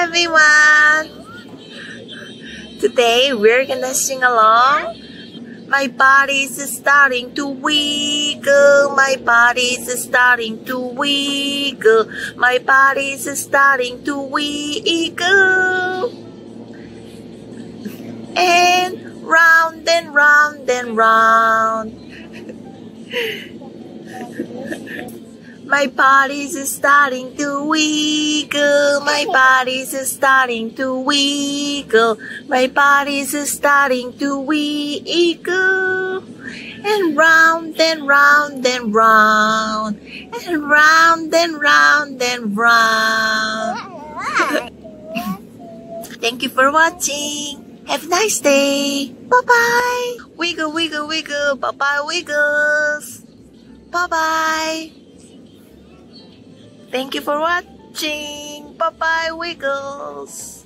Hi everyone! Today we're gonna sing along. My body's starting to wiggle. My body's starting to wiggle. My body's starting to wiggle. And round and round and round. My body's starting to wiggle. My body's starting to wiggle. My body's starting to wiggle. And round and round and round. And round and round and round. Thank you for watching. Have a nice day. Bye-bye. Wiggle, wiggle, wiggle. Bye-bye, wiggles. Bye-bye. Thank you for watching. Bye-bye, wiggles.